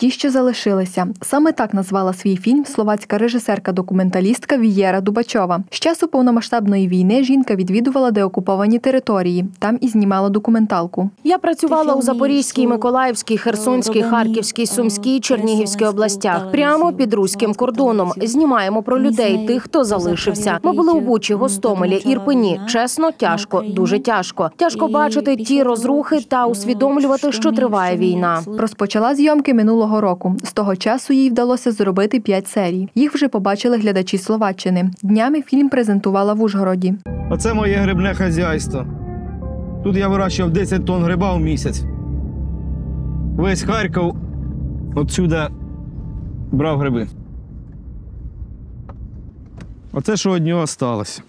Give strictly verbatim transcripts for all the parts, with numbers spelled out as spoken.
ті, що залишилися. Саме так назвала свій фільм словацька режисерка-документалістка Вієра Дубачова. З часу повномасштабної війни жінка відвідувала деокуповані території. Там і знімала документалку. Я працювала у Запорізькій, Миколаївській, Херсонській, Харківській, Сумській, Чернігівській областях. Прямо під руським кордоном. Знімаємо про людей, тих, хто залишився. Ми були у Бучі, Гостомелі, Ірпені. Чесно, тяжко, дуже тяжко. Тяжко бачити ті розрухи та усвідомлювати, що триває війна. Розпочала зйомки минулого року. З того часу їй вдалося зробити п'ять серій. Їх вже побачили глядачі Словаччини. Днями фільм презентувала в Ужгороді. Оце моє грибне хазяйство. Тут я вирощував десять тонн гриба в місяць. Весь Харків отсюди брав гриби. Оце, що від нього залишилося.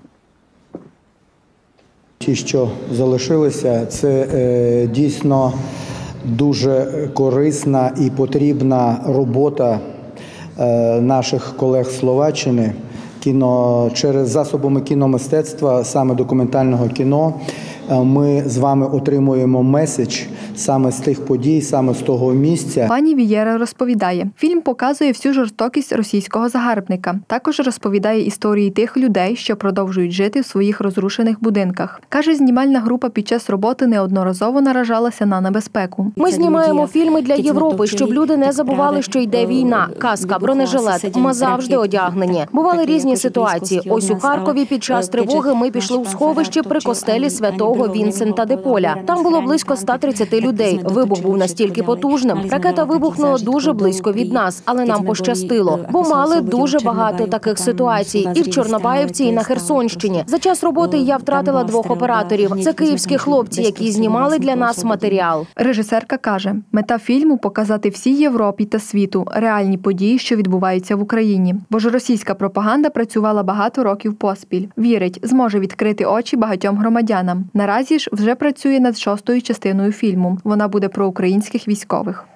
Ті, що залишилися, це е, дійсно дуже корисна і потрібна робота е, наших колег з Словаччини. Кіно, через засобами кіномистецтва, саме документального кіно, ми з вами отримуємо меседж саме з тих подій, саме з того місця. Пані Вієра розповідає, фільм показує всю жорстокість російського загарбника. Також розповідає історії тих людей, що продовжують жити в своїх розрушених будинках. Каже, знімальна група під час роботи неодноразово наражалася на небезпеку. Ми знімаємо фільми для Європи, щоб люди не забували, що йде війна. Каска, бронежилет. Ми завжди одягнені. Бували різні ситуації. Ось у Харкові під час тривоги ми пішли у сховище при костелі святого Вінсента де Поля. Там було близько ста тридцяти людей. Вибух був настільки потужним. Ракета вибухнула дуже близько від нас, але нам пощастило. Бо мали дуже багато таких ситуацій. І в Чорнобаївці, і на Херсонщині. За час роботи я втратила двох операторів. Це київські хлопці, які знімали для нас матеріал. Режисерка каже, мета фільму – показати всій Європі та світу реальні події, що відбуваються в Україні. Бо ж російська пропаганда працювала багато років поспіль. Вірить, зможе відкрити очі багатьом громадянам. Наразі ж вже працює над шостою частиною фільму. Вона буде про українських військових.